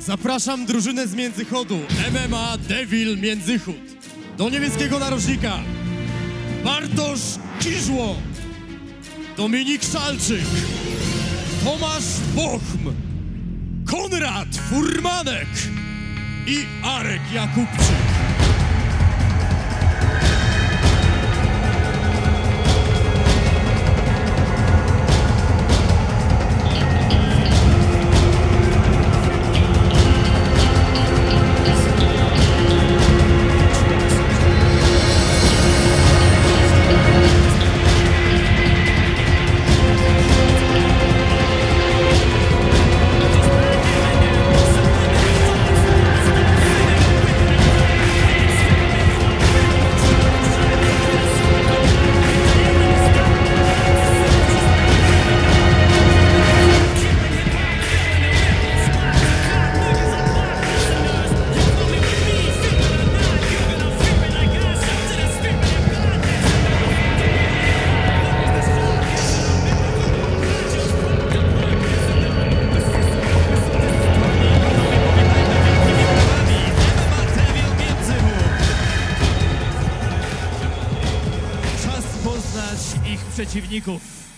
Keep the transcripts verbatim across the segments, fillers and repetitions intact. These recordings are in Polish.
Zapraszam drużynę z Międzychodu, M M A Devil Międzychód. Do niebieskiego narożnika Bartosz Kiżło, Dominik Szalczyk, Tomasz Bochm, Konrad Furmanek i Arek Jakubczyk. Ich przeciwników.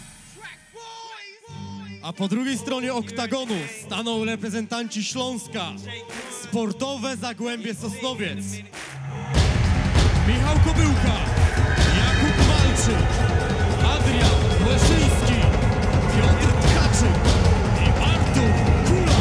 A po drugiej stronie oktagonu staną reprezentanci Śląska, Sportowe Zagłębie Sosnowiec. Michał Kobyłka, Jakub Malczyk, Adrian Łeszyński, Piotr Tkaczyk i Artur Kula.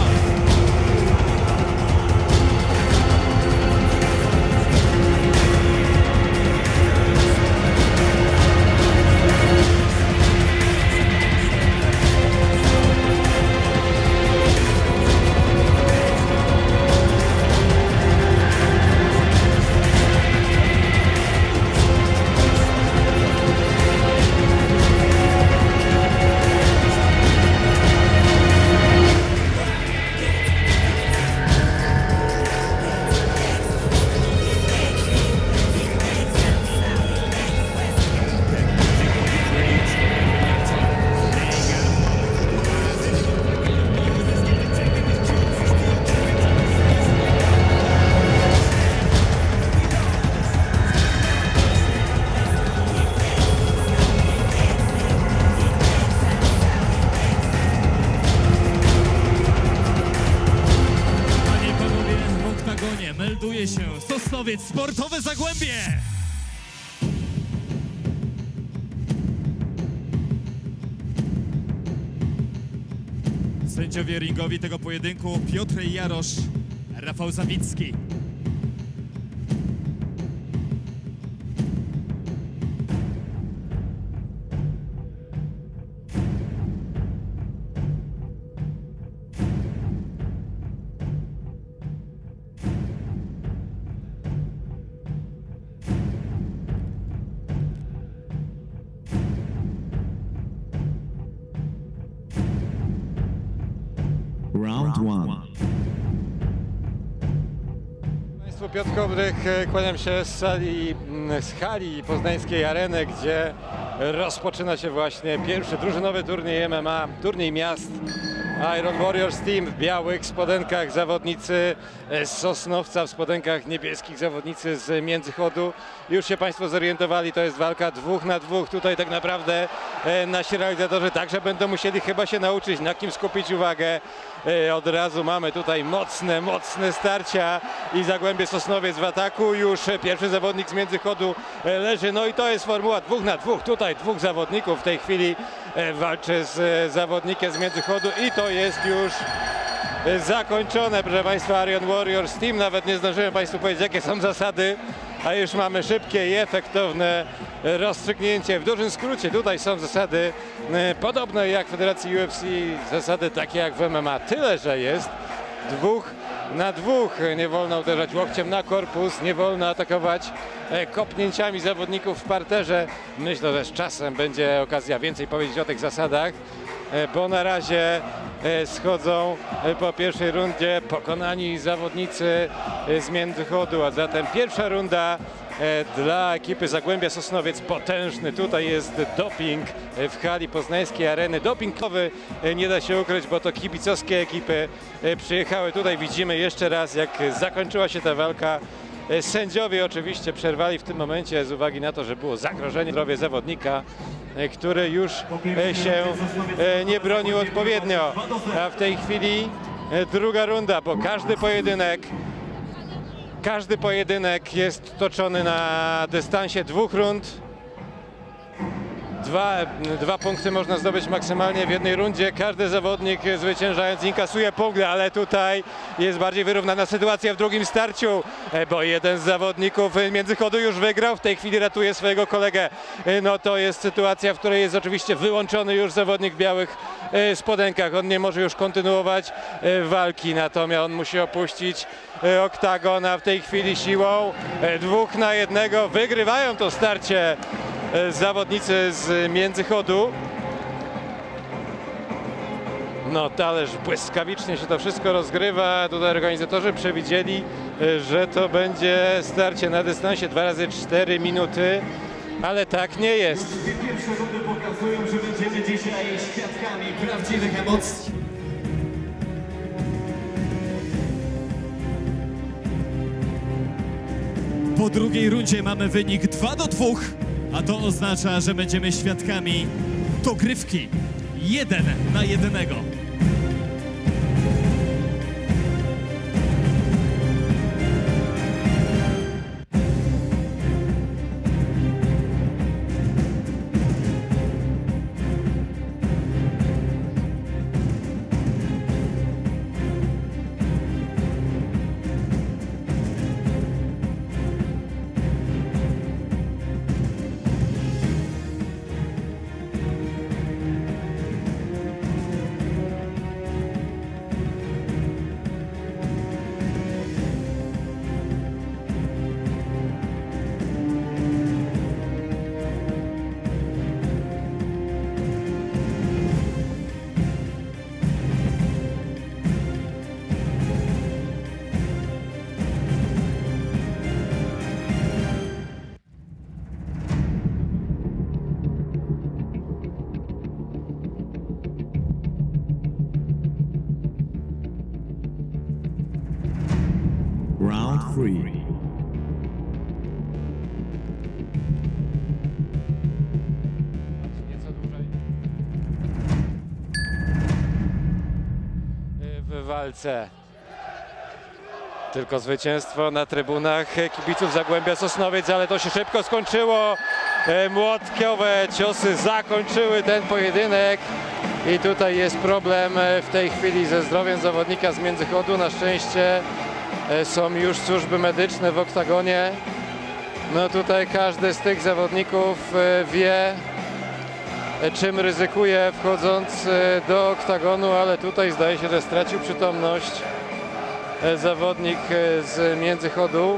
Melduje się Sosnowiec, Sportowe Zagłębie! Sędziowie ringowi tego pojedynku Piotr Jarosz, Rafał Zawicki. Round one. Państwu, Piotr Kobrych, kłaniam się z sali, z hali poznańskiej Areny, gdzie rozpoczyna się właśnie pierwszy drużynowy turniej M M A, turniej miast. Iron Warriors Team w białych spodenkach, zawodnicy z Sosnowca, w spodenkach niebieskich zawodnicy z Międzychodu. Już się Państwo zorientowali, to jest walka dwóch na dwóch. Tutaj tak naprawdę nasi realizatorzy także będą musieli chyba się nauczyć, na kim skupić uwagę. Od razu mamy tutaj mocne, mocne starcia i Zagłębie Sosnowiec w ataku. Już pierwszy zawodnik z Międzychodu leży, no i to jest formuła dwóch na dwóch. Tutaj dwóch zawodników w tej chwili walczy z zawodnikiem z Międzychodu i to jest już zakończone, proszę Państwa. Iron Warriors Team, nawet nie zdążyłem Państwu powiedzieć, jakie są zasady, a już mamy szybkie i efektowne rozstrzygnięcie. W dużym skrócie tutaj są zasady podobne jak w Federacji U F C, zasady takie jak w M M A, tyle że jest dwóch na dwóch. Nie wolno uderzać łokciem na korpus, nie wolno atakować kopnięciami zawodników w parterze. Myślę, że z czasem będzie okazja więcej powiedzieć o tych zasadach. bo na razie schodzą po pierwszej rundzie pokonani zawodnicy z Międzychodu, a zatem pierwsza runda dla ekipy Zagłębia Sosnowiec potężny. Tutaj jest doping w hali poznańskiej areny. Dopingowy, nie da się ukryć, bo to kibicowskie ekipy przyjechały tutaj. Widzimy jeszcze raz, jak zakończyła się ta walka. Sędziowie oczywiście przerwali w tym momencie z uwagi na to, że było zagrożenie zdrowia zawodnika, który już się nie bronił odpowiednio. A w tej chwili druga runda, bo każdy pojedynek Każdy pojedynek jest toczony na dystansie dwóch rund. Dwa, dwa punkty można zdobyć maksymalnie w jednej rundzie. Każdy zawodnik zwyciężając inkasuje punkt, ale tutaj jest bardziej wyrównana sytuacja w drugim starciu, bo jeden z zawodników Międzychodu już wygrał, w tej chwili ratuje swojego kolegę. No to jest sytuacja, w której jest oczywiście wyłączony już zawodnik w białych spodenkach. On nie może już kontynuować walki, natomiast on musi opuścić oktagon, a w tej chwili siłą dwóch na jednego wygrywają to starcie zawodnicy z Międzychodu. No talerz błyskawicznie się to wszystko rozgrywa. Tutaj organizatorzy przewidzieli, że to będzie starcie na dystansie dwa razy cztery minuty, ale tak nie jest. Pierwsze rundy pokazują, że będziemy dzisiaj świadkami prawdziwych emocji. Po drugiej rundzie mamy wynik dwa do dwóch, a to oznacza, że będziemy świadkami dogrywki jeden na jednego. Round three. Nieco dłużej w walce. Tylko zwycięstwo na trybunach kibiców Zagłębia Sosnowiec, ale to się szybko skończyło. Młotkowe ciosy zakończyły ten pojedynek. I tutaj jest problem w tej chwili ze zdrowiem zawodnika z Międzychodu. Na szczęście są już służby medyczne w oktagonie. No tutaj każdy z tych zawodników wie, czym ryzykuje wchodząc do oktagonu, ale tutaj zdaje się, że stracił przytomność zawodnik z Międzychodu.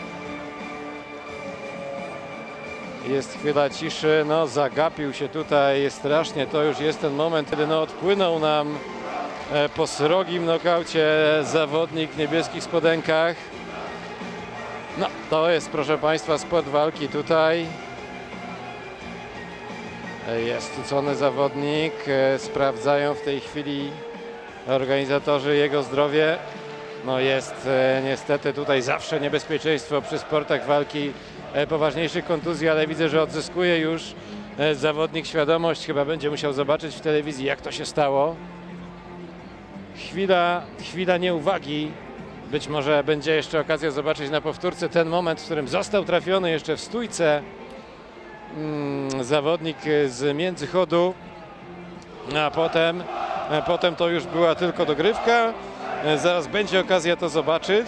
Jest chwila ciszy, no zagapił się tutaj strasznie, to już jest ten moment, kiedy no odpłynął nam po srogim nokaucie zawodnik w niebieskich spodenkach. No to jest, proszę Państwa, sport walki tutaj. Jest cucony zawodnik, sprawdzają w tej chwili organizatorzy jego zdrowie. No jest niestety tutaj zawsze niebezpieczeństwo przy sportach walki poważniejszych kontuzji, ale widzę, że odzyskuje już zawodnik świadomość. Chyba będzie musiał zobaczyć w telewizji, jak to się stało. Chwila, chwila nieuwagi. Być może będzie jeszcze okazja zobaczyć na powtórce ten moment, w którym został trafiony jeszcze w stójce hmm, zawodnik z Międzychodu. A potem, a potem to już była tylko dogrywka. Zaraz będzie okazja to zobaczyć.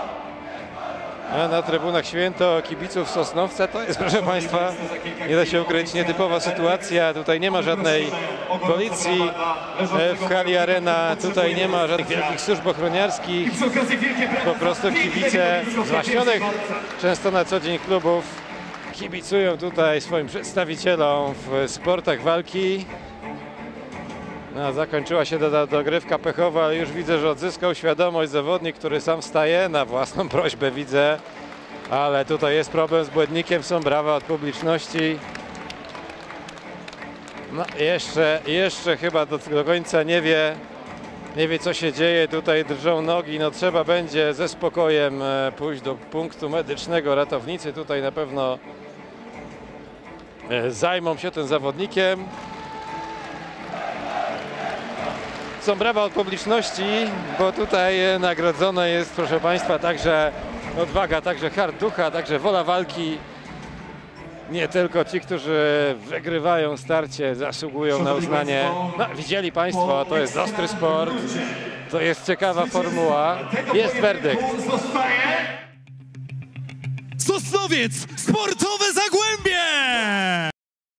A na trybunach święto kibiców Sosnowca. To jest, proszę Państwa, nie da się ukryć, nietypowa sytuacja. Tutaj nie ma żadnej policji w hali Arena. Tutaj nie ma żadnych wielkich służb ochroniarskich. Po prostu kibice z waśnionych często na co dzień klubów kibicują tutaj swoim przedstawicielom w sportach walki. No, zakończyła się do, do, dogrywka pechowa, ale już widzę, że odzyskał świadomość zawodnik, który sam wstaje na własną prośbę, widzę. Ale tutaj jest problem z błędnikiem, są brawa od publiczności. No jeszcze, jeszcze chyba do, do końca nie wie, nie wie co się dzieje, tutaj drżą nogi, no trzeba będzie ze spokojem e, pójść do punktu medycznego. Ratownicy tutaj na pewno e, zajmą się tym zawodnikiem. Są brawa od publiczności, bo tutaj e, nagrodzona jest, proszę Państwa, także odwaga, także hart ducha, także wola walki. Nie tylko ci, którzy wygrywają starcie, zasługują na uznanie. No, widzieli Państwo, to jest ostry sport, to jest ciekawa formuła, jest werdykt. Sosnowiec, Sportowe Zagłębie!